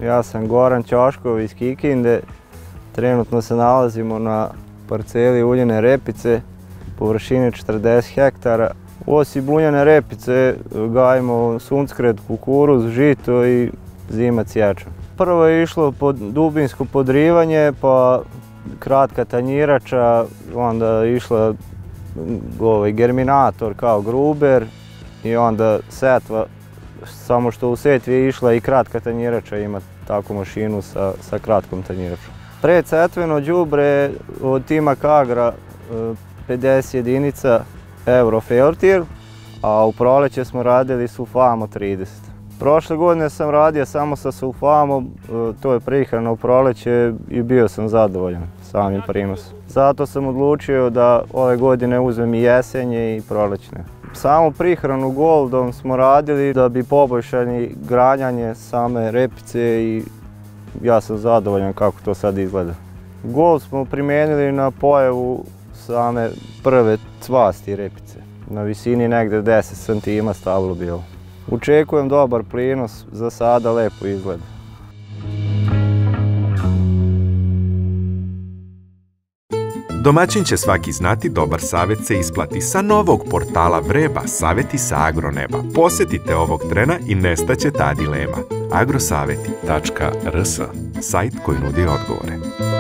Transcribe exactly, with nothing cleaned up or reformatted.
Ja sam Goran Ćoškov iz Kikinde. Trenutno se nalazimo na parceli uljene repice površine četrdeset hektara. Osim uljene repice gajimo suncokret, kukuruz, žito i zimac ječam. Prvo je išlo pod dubinsko podrivanje, pa kratka tanjirača, onda je išla ovaj, germinator kao gruber i onda setva, samo što u setvi je išla i kratka tanjirača, ima takvu mašinu sa, sa kratkom tanjiračom. Predsetveno đubre od tima Kagra pedeset jedinica Eurofeortir, a u proleće smo radili sulfamo trideset. Prošle godine sam radio samo sa sulfamom, to je prihrana u proleće i bio sam zadovoljan samim prinosom. Zato sam odlučio da ove godine uzmem i jesenje i prolećne. Samu prihranu Goldom smo radili da bi poboljšali granjanje same repice i ja sam zadovoljan kako to sad izgleda. Gold smo primijenili na pojavu same prve cvasti repice. Na visini negde deset centimetara ima stablo bilo. Očekujem dobar prinos, za sada lepo izgleda. Domaćin će svaki znati, dobar savjet se isplati. Sa novog portala Vreba, savjeti sa Agroneba. Posjetite ovog trena i nestaće ta dilema. agrosaveti tačka rs, sajt koji nudi odgovore.